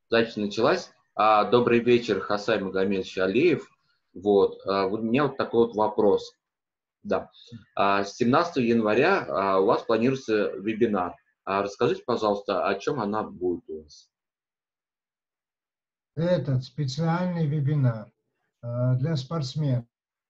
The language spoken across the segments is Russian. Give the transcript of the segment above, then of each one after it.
Запись началась. Добрый вечер, Хасай Магомедович Алиев. У меня вот такой вот вопрос. Да. С 17 января у вас планируется вебинар. Расскажите, пожалуйста, о чем она будет у вас? Этот специальный вебинар для спортсменов,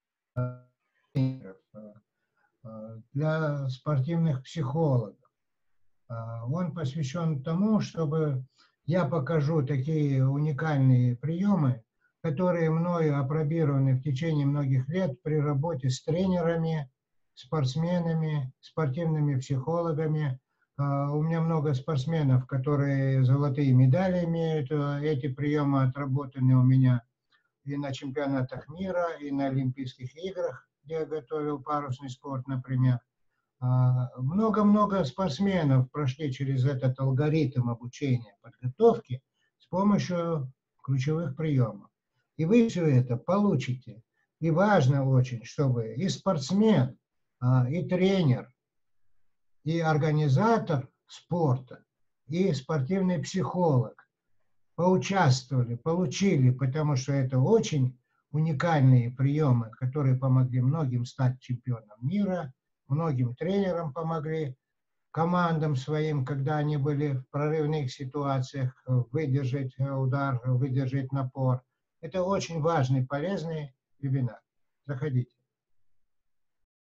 для спортивных психологов. Он посвящен тому, чтобы я покажу такие уникальные приемы, которые мною опробированы в течение многих лет при работе с тренерами, спортсменами, спортивными психологами. У меня много спортсменов, которые золотые медали имеют. Эти приемы отработаны у меня и на чемпионатах мира, и на Олимпийских играх, где я готовил парусный спорт, например. Много-много спортсменов прошли через этот алгоритм обучения, подготовки с помощью ключевых приемов. И вы все это получите. И важно очень, чтобы и спортсмен, и тренер, и организатор спорта, и спортивный психолог поучаствовали, получили, потому что это очень уникальные приемы, которые помогли многим стать чемпионом мира, многим тренерам помогли, командам своим, когда они были в прорывных ситуациях, выдержать удар, выдержать напор. Это очень важный, полезный вебинар. Заходите.